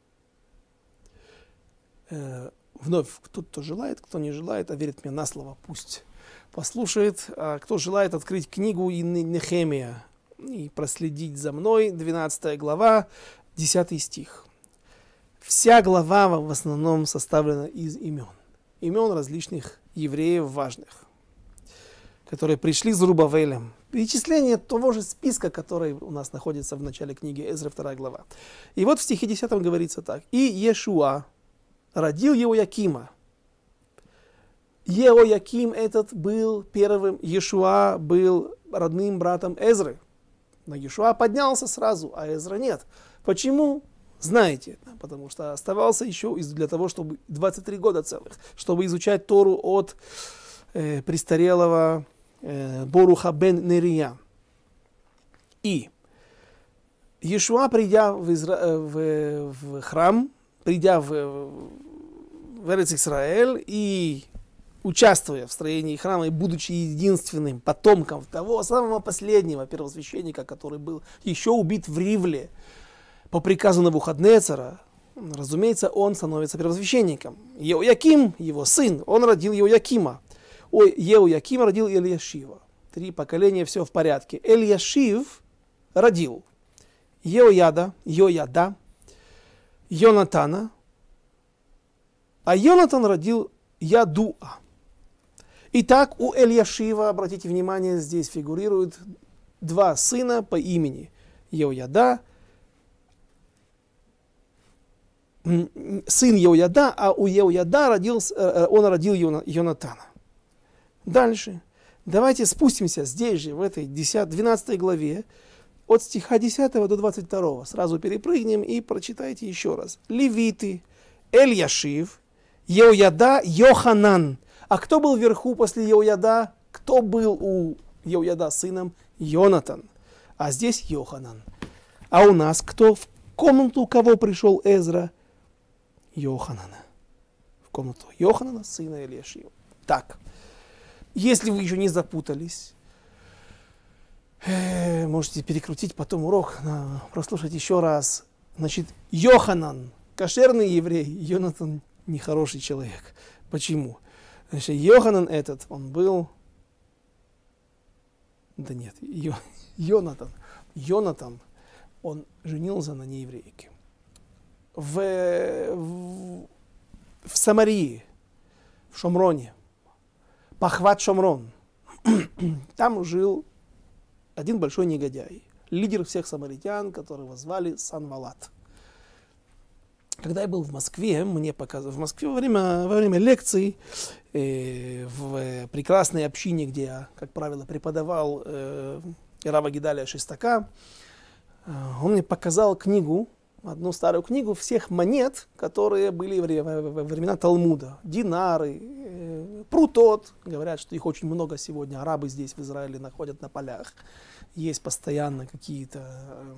Э, вновь, кто-то желает, кто не желает, а верит мне на слово, пусть послушает. А кто желает открыть книгу Нехемия и проследить за мной, двенадцатая глава, десятый стих. Вся глава в основном составлена из имен. Имен различных евреев важных, которые пришли с Зерубавелем. Перечисление того же списка, который у нас находится в начале книги Эзра, вторая глава. И вот в стихе десятом говорится так. «И Иешуа родил Еоякима». Еояким этот был первым, Иешуа был родным братом Эзры. Но Иешуа поднялся сразу, а Эзра нет. Почему? Знаете, потому что оставался еще для того, чтобы двадцать три года целых, чтобы изучать Тору от э, престарелого э, Боруха бен Нерия. И Иешуа, придя в, Изра... в, в храм, придя в, в Эрец Исраэль и участвуя в строении храма и будучи единственным потомком того самого последнего первосвященника, который был еще убит в Ривле, по приказу Навуходнецера, разумеется, он становится первосвященником. Еояким, его сын, он родил Еоякима. Ой, Еояким родил Элияшива. Три поколения, все в порядке. Элияшив родил Еояда, Йояда, Йонатана, а Йонатан родил Ядуа. Итак, у Элияшива, обратите внимание, здесь фигурируют два сына по имени Еояда, сын Еояда, а у Еояда родился, он родил Йонатана. Дальше. Давайте спустимся здесь же, в этой двенадцатой главе, от стиха десятого до двадцать второго. Сразу перепрыгнем и прочитайте еще раз. Левиты, Элияшив, Еояда, Йоханан. А кто был вверху после Еояда? Кто был у Еояда сыном? Йонатан. А здесь Йоханан. А у нас кто? В комнату кого пришел Эзра? Йоханана. В комнату Йоханана, сына Элияшива. Так, если вы еще не запутались, э, можете перекрутить потом урок, на, прослушать еще раз. Значит, Йоханан, кошерный еврей, Йонатан нехороший человек. Почему? Значит, Йоханан этот, он был... Да нет, Йо... Йонатан. Йонатан, он женился на нееврейке. В, в, в Самарии, в Шомроне, Пахват Шомрон, там жил один большой негодяй, лидер всех самаритян, которого звали Санвалат. Когда я был в Москве, мне показывали, в Москве во время, во время лекций, э, в прекрасной общине, где я, как правило, преподавал э, Рава Гидалия Шестака, э, он мне показал книгу, одну старую книгу всех монет, которые были во времена Талмуда. Динары, э, прутот. Говорят, что их очень много сегодня. Арабы здесь, в Израиле, находят на полях. Есть постоянно какие-то э,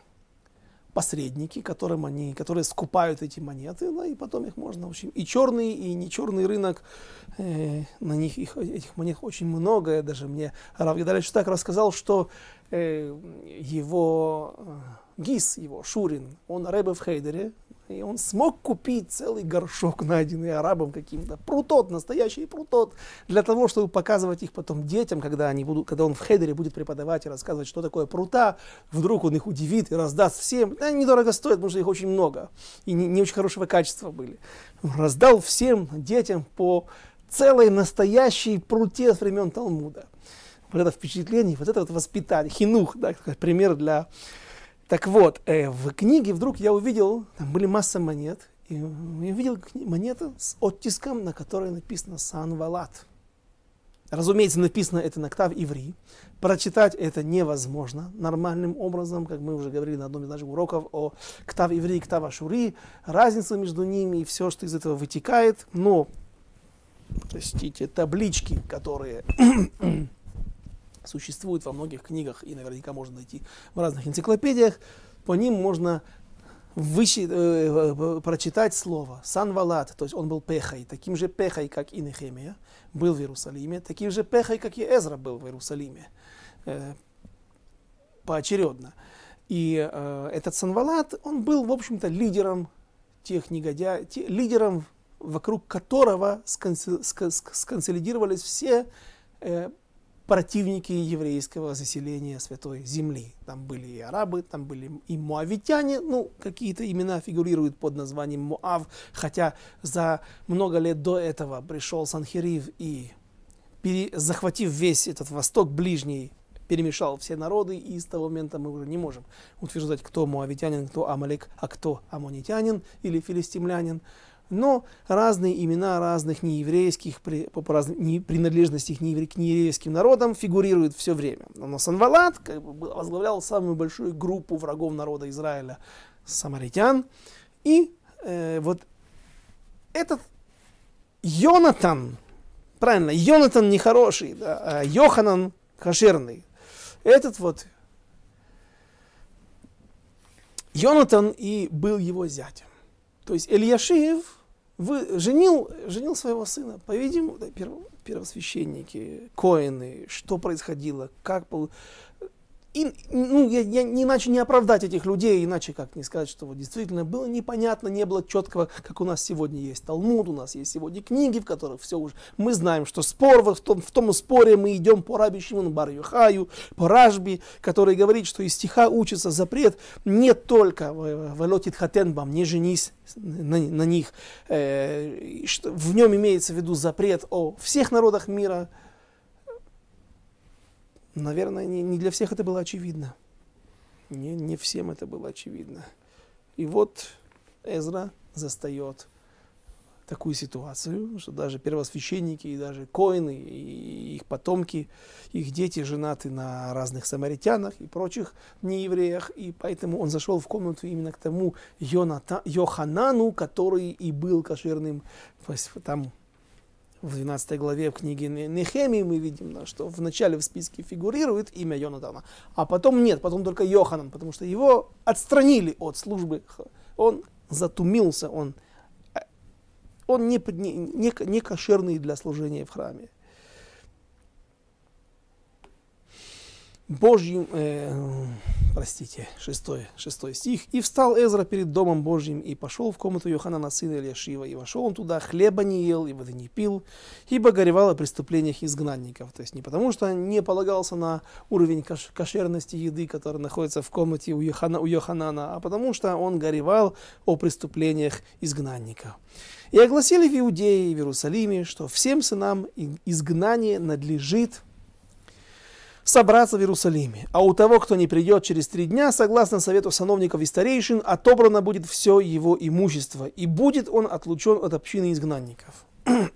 посредники, которым они, которые скупают эти монеты, да, и потом их можно очень... И черный, и не черный рынок, э, на них их, этих монет очень много. Даже мне Рав Гидалия так рассказал, что э, его... Э, Гис его, Шурин, он ребе в Хейдере, и он смог купить целый горшок, найденный арабом каким-то, прутот, настоящий прутот, для того, чтобы показывать их потом детям, когда, они будут, когда он в Хейдере будет преподавать и рассказывать, что такое прута, вдруг он их удивит и раздаст всем. Они недорого стоят, потому что их очень много, и не, не очень хорошего качества были. Он раздал всем детям по целой настоящей пруте с времен Талмуда. Вот это впечатление, вот это вот воспитание, хинух, да, пример для... Так вот, э, в книге вдруг я увидел, там были масса монет, и я увидел монету с оттиском, на которой написано Санвалат. Разумеется, написано это на ктав иври. Прочитать это невозможно нормальным образом, как мы уже говорили на одном из наших уроков о ктав иври и ктав ашури, разница между ними и все, что из этого вытекает. Но, простите, таблички, которые существуют во многих книгах и наверняка можно найти в разных энциклопедиях. По ним можно выщи, э, прочитать слово Санвалат, то есть он был пехой, таким же пехой, как и Нехемия, был в Иерусалиме, таким же пехой, как и Эзра был в Иерусалиме, э, поочередно. И э, этот Санвалат, он был, в общем-то, лидером тех негодяев, те, лидером, вокруг которого сконсолидировались все э, противники еврейского заселения Святой Земли. Там были и арабы, там были и моавитяне, ну, какие-то имена фигурируют под названием Моав, хотя за много лет до этого пришел Санхерив и, пере, захватив весь этот Восток Ближний, перемешал все народы, и с того момента мы уже не можем утверждать, кто моавитянин, кто амалек, а кто аммонитянин или филистимлянин. Но разные имена разных нееврейских, по, по разным, не, принадлежностей к нееврейским народам фигурируют все время. Но Санвалат как бы, возглавлял самую большую группу врагов народа Израиля, самаритян. И э, вот этот Йонатан, правильно, Йонатан нехороший, да, а Йоханан кошерный. Этот вот Йонатан и был его зятем. То есть Элияшив вы, женил, женил своего сына. По-видимому, да, первосвященники, коэны, что происходило, как... И, ну, я, я не иначе не оправдать этих людей, иначе как не сказать, что вот действительно было непонятно, не было четкого, как у нас сегодня есть Талмуд, у нас есть сегодня книги, в которых все уже... Мы знаем, что спор, в том, в том споре мы идем по Раби Шимону бар Йохаю, по Рашби, который говорит, что из стиха учится запрет не только «Велотит хатенбам», не женись на, на них, э, что в нем имеется в виду запрет о всех народах мира. Наверное, не, не для всех это было очевидно. Не, не всем это было очевидно. И вот Эзра застает такую ситуацию, что даже первосвященники, и даже коэны, и их потомки, их дети женаты на разных самаритянах и прочих неевреях. И поэтому он зашел в комнату именно к тому Йоната, Йоханану, который и был кошерным там. В двенадцатой главе в книге Нехемии мы видим, что в начале в списке фигурирует имя Йонатана, а потом нет, потом только Йоханан, потому что его отстранили от службы. Он затумился, он, он не, не, не кошерный для служения в храме. Божьим, э, простите, шестой, шестой стих. «И встал Эзра перед домом Божьим, и пошел в комнату Йоханана, сына Элияшива, и вошел он туда, хлеба не ел, и воды не пил, ибо горевал о преступлениях изгнанников». То есть не потому, что не полагался на уровень кош- кошерности еды, который находится в комнате у, Йохана, у Йоханана, а потому что он горевал о преступлениях изгнанников. «И огласили в Иудее и в Иерусалиме, что всем сынам изгнания надлежит собраться в Иерусалиме, а у того, кто не придет через три дня, согласно совету сановников и старейшин, отобрано будет все его имущество, и будет он отлучен от общины изгнанников».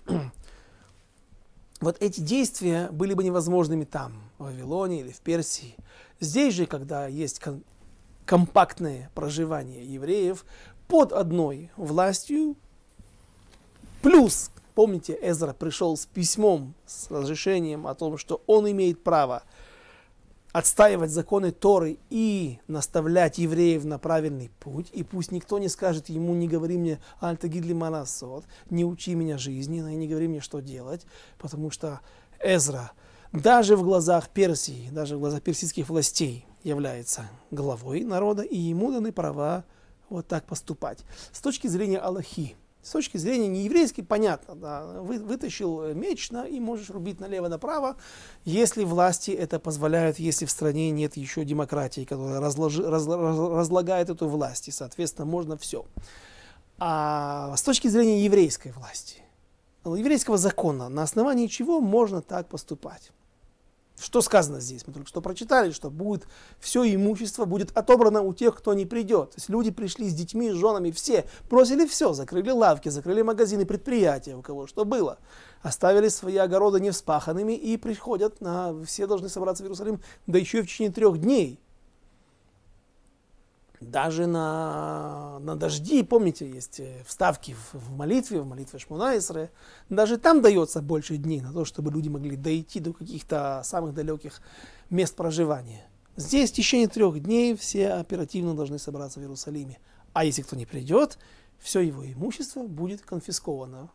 Вот эти действия были бы невозможными там, в Вавилоне или в Персии. Здесь же, когда есть ком- компактное проживание евреев под одной властью, плюс, помните, Эзра пришел с письмом, с разрешением о том, что он имеет право отстаивать законы Торы и наставлять евреев на правильный путь, и пусть никто не скажет ему, не говори мне «Аль-Тагидли Манасот», не учи меня жизни, но и не говори мне, что делать, потому что Эзра даже в глазах Персии, даже в глазах персидских властей является главой народа, и ему даны права вот так поступать. С точки зрения Аллахи, с точки зрения нееврейской, понятно, да, вы, вытащил меч, да, и можешь рубить налево-направо, если власти это позволяют, если в стране нет еще демократии, которая разложи, раз, раз, разлагает эту власть, и, соответственно, можно все. А с точки зрения еврейской власти, еврейского закона, на основании чего можно так поступать? Что сказано здесь? Мы только что прочитали, что будет все имущество будет отобрано у тех, кто не придет. То есть люди пришли с детьми, с женами, все, бросили все, закрыли лавки, закрыли магазины, предприятия, у кого что было. Оставили свои огороды невспаханными и приходят, на, все должны собраться в Иерусалим, да еще и в течение трех дней. Даже на, на дожди, помните, есть вставки в, в молитве, в молитве Шмона Эсре, даже там дается больше дней на то, чтобы люди могли дойти до каких-то самых далеких мест проживания. Здесь в течение трех дней все оперативно должны собраться в Иерусалиме. А если кто не придет, все его имущество будет конфисковано.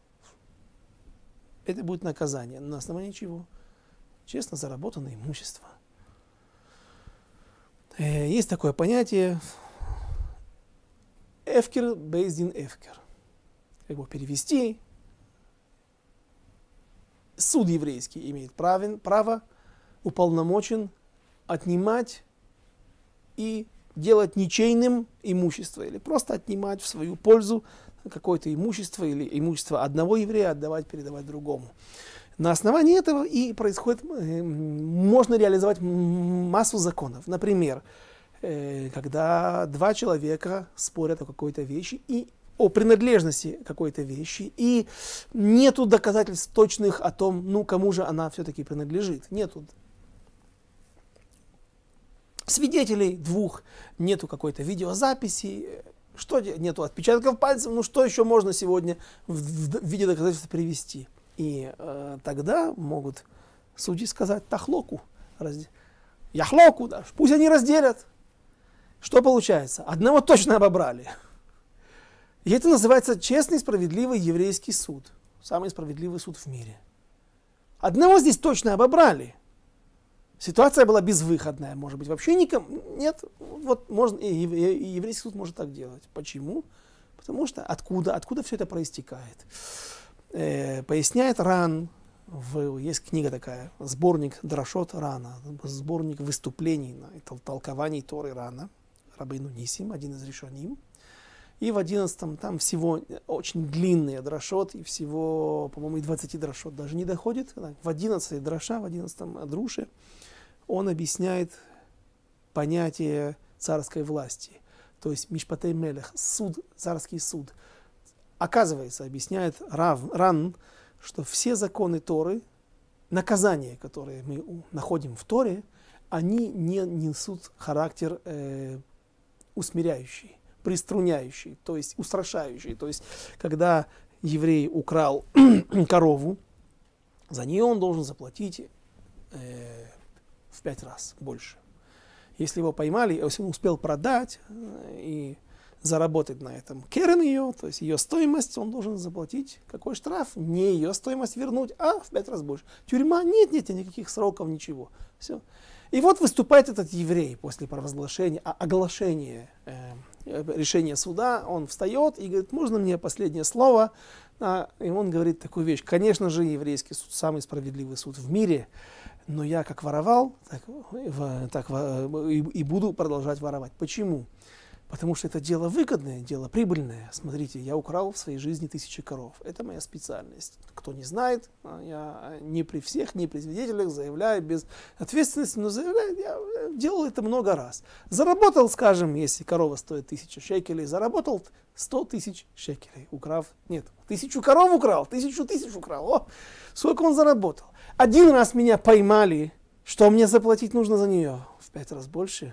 Это будет наказание. На основании чего? Честно заработанное имущество. Есть такое понятие эфкер бейздин эфкер. Как его перевести? Суд еврейский имеет право, право уполномочен отнимать и делать ничейным имущество, или просто отнимать в свою пользу какое-то имущество, или имущество одного еврея отдавать, передавать другому. На основании этого и происходит, можно реализовать массу законов. Например, когда два человека спорят о какой-то вещи и о принадлежности какой-то вещи, и нету доказательств точных о том, ну, кому же она все-таки принадлежит. Нету свидетелей двух, нету какой-то видеозаписи, что нету отпечатков пальцев, ну что еще можно сегодня в, в виде доказательств привести? И э, тогда могут судьи сказать тахлоку, разде... яхлоку, да, пусть они разделят. Что получается? Одного точно обобрали. И это называется честный, справедливый еврейский суд. Самый справедливый суд в мире. Одного здесь точно обобрали. Ситуация была безвыходная, может быть, вообще никому нет. Вот можно, и еврейский суд может так делать. Почему? Потому что откуда, откуда все это проистекает? Э, поясняет Ран, в, есть книга такая, сборник Драшот Рана, сборник выступлений, толкований Торы Рана, Рабейну Нисим, один из решоним. И в одиннадцатом там всего очень длинные драшот, и всего, по-моему, и двадцати драшот даже не доходит. В одиннадцатой драша, в одиннадцатом друше он объясняет понятие царской власти. То есть Мишпатей Мелех, суд, царский суд. Оказывается, объясняет Рав, Ран, что все законы Торы, наказания, которые мы находим в Торе, они не несут характер э, усмиряющий, приструняющий, то есть устрашающий. То есть, когда еврей украл корову, за нее он должен заплатить э, в пять раз больше. Если его поймали, если он успел продать э, и заработать на этом керен ее, то есть ее стоимость, он должен заплатить какой штраф? Не ее стоимость вернуть, а в пять раз больше. Тюрьма? Нет, нет, никаких сроков, ничего. Все. И вот выступает этот еврей после провозглашения, оглашения э, решения суда, он встает и говорит, можно мне последнее слово? А, и он говорит такую вещь, конечно же, еврейский суд самый справедливый суд в мире, но я как воровал, так, так и, и буду продолжать воровать. Почему? Потому что это дело выгодное, дело прибыльное. Смотрите, я украл в своей жизни тысячи коров. Это моя специальность. Кто не знает, я не при всех, не при свидетелях заявляю без ответственности, но заявляю, я делал это много раз. Заработал, скажем, если корова стоит тысячу шекелей, заработал сто тысяч шекелей, украв, нет, тысячу коров украл, тысячу тысяч украл. О, сколько он заработал. Один раз меня поймали, что мне заплатить нужно за нее? В пять раз больше.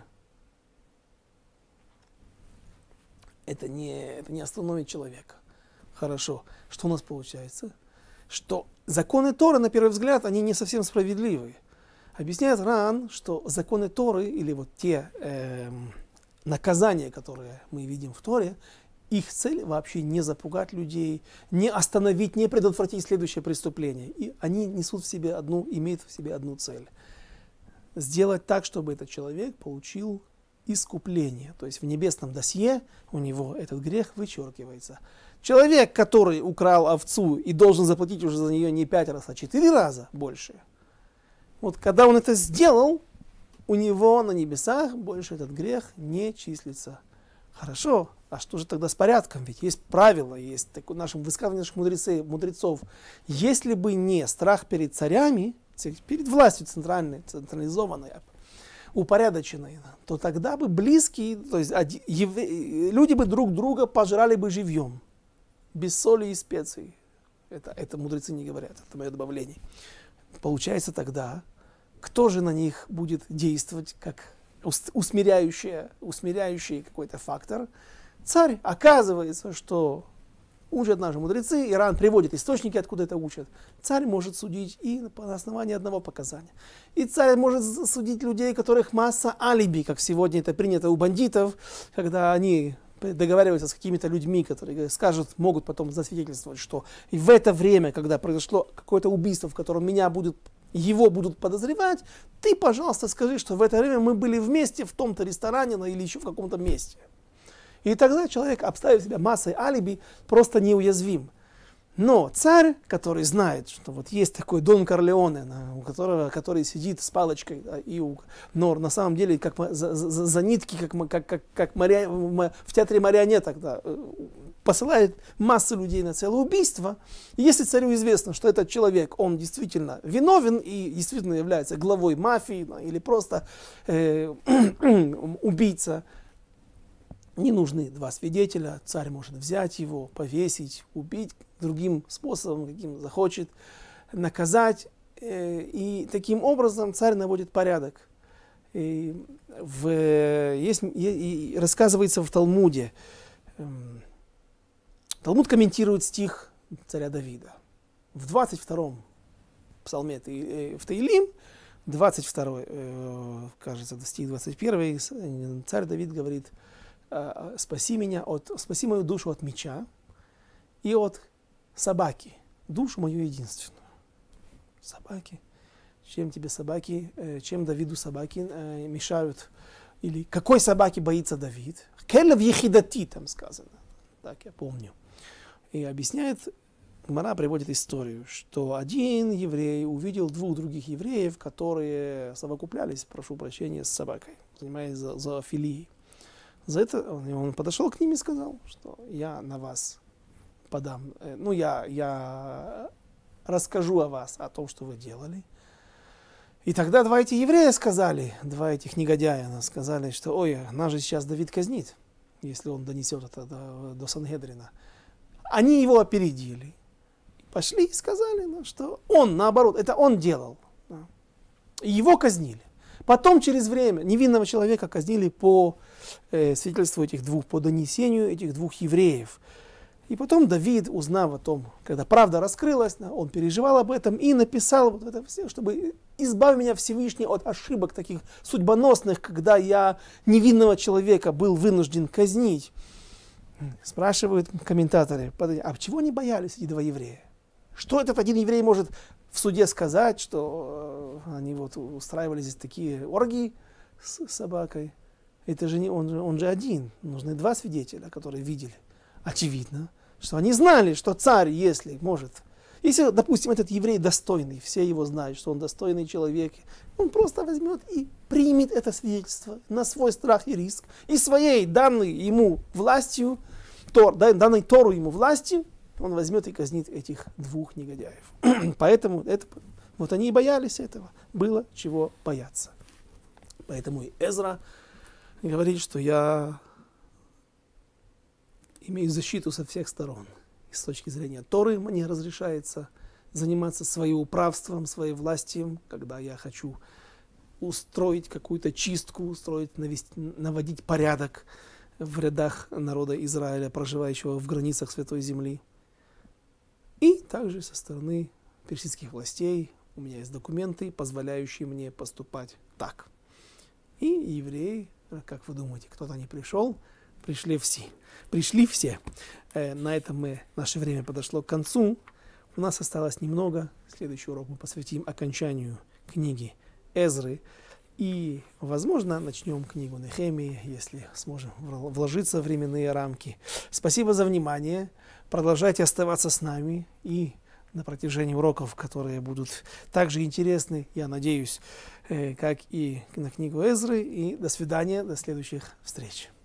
Это не, это не остановит человека. Хорошо. Что у нас получается? Что законы Торы, на первый взгляд, они не совсем справедливые. Объясняет Ран, что законы Торы, или вот те э, наказания, которые мы видим в Торе, их цель вообще не запугать людей, не остановить, не предотвратить следующее преступление. И они несут в себе одну, имеют в себе одну цель. Сделать так, чтобы этот человек получил искупление. То есть в небесном досье у него этот грех вычеркивается. Человек, который украл овцу и должен заплатить уже за нее не пять раз, а четыре раза больше. Вот когда он это сделал, у него на небесах больше этот грех не числится. Хорошо, а что же тогда с порядком? Ведь есть правила, есть такое нашим высказыванием наших мудрецов, мудрецов. Если бы не страх перед царями, перед властью центральной, централизованной, упорядоченной, то тогда бы близкие, то есть люди бы друг друга пожрали бы живьем, без соли и специй. Это, это мудрецы не говорят, это мое добавление. Получается тогда, кто же на них будет действовать как усмиряющий, усмиряющий какой-то фактор. Царь, оказывается, что учат наши мудрецы, Иран приводит источники, откуда это учат. Царь может судить и на основании одного показания. И царь может судить людей, у которых масса алиби, как сегодня это принято у бандитов, когда они договариваются с какими-то людьми, которые скажут, могут потом засвидетельствовать, что и в это время, когда произошло какое-то убийство, в котором меня будут, его будут подозревать, ты, пожалуйста, скажи, что в это время мы были вместе в том-то ресторане, ну, или еще в каком-то месте. И тогда человек, обставив себя массой алиби, просто неуязвим. Но царь, который знает, что вот есть такой Дон Корлеоне, у которого, который сидит с палочкой, да, и у, но на самом деле как за, за, за нитки, как, как, как, как мари, в театре марионеток, да, посылает массу людей на целое убийство. И если царю известно, что этот человек, он действительно виновен и действительно является главой мафии, да, или просто э, убийца, не нужны два свидетеля, царь может взять его, повесить, убить другим способом, каким захочет, наказать. И таким образом царь наводит порядок. И в, есть, и рассказывается в Талмуде. Талмуд комментирует стих царя Давида. В двадцать втором псалме в Таилим, двадцать второй, кажется, стих двадцать первый, царь Давид говорит: спаси меня от, спаси мою душу от меча и от собаки, душу мою единственную. Собаки. Чем тебе собаки, чем Давиду собаки мешают? Или какой собаки боится Давид? Келев ехидати, там сказано. Так я помню. И объясняет, Гемара приводит историю, что один еврей увидел двух других евреев, которые совокуплялись, прошу прощения, с собакой, занимаясь зоофилией. За это он, он подошел к ним и сказал, что я на вас подам, э, ну я, я расскажу о вас, о том, что вы делали. И тогда два эти еврея сказали, два этих негодяя сказали, что ой, нас же сейчас Давид казнит, если он донесет это до, до Сангедрина. Они его опередили. Пошли и сказали, ну, что он, наоборот, это он делал. Да. И его казнили. Потом, через время, невинного человека казнили по э, свидетельству этих двух, по донесению этих двух евреев. И потом Давид, узнав о том, когда правда раскрылась, да, он переживал об этом и написал вот это все, чтобы избавить меня Всевышний от ошибок таких судьбоносных, когда я невинного человека был вынужден казнить. Спрашивают комментаторы, а чего они боялись эти два еврея? Что этот один еврей может в суде сказать, что э, они вот устраивали здесь такие оргии с собакой? Это же не он, он же один. Нужны два свидетеля, которые видели. Очевидно, что они знали, что царь, если может, если, допустим, этот еврей достойный, все его знают, что он достойный человек, он просто возьмет и примет это свидетельство на свой страх и риск, и своей данной ему властью, тор, данной Тору ему властью, он возьмет и казнит этих двух негодяев. Поэтому это, вот они и боялись этого. Было чего бояться. Поэтому и Эзра говорит, что я имею защиту со всех сторон. И с точки зрения Торы мне разрешается заниматься своим управством, своей властью, когда я хочу устроить какую-то чистку, устроить, навести, наводить порядок в рядах народа Израиля, проживающего в границах Святой Земли. И также со стороны персидских властей у меня есть документы, позволяющие мне поступать так. И евреи, как вы думаете, кто-то не пришел? Пришли все. Пришли все. Э, на этом мы, наше время подошло к концу. У нас осталось немного. Следующий урок мы посвятим окончанию книги Эзры. И, возможно, начнем книгу Нехемии, если сможем вложиться в временные рамки. Спасибо за внимание. Продолжайте оставаться с нами и на протяжении уроков, которые будут также интересны, я надеюсь, как и на книгу Эзры. И до свидания, до следующих встреч.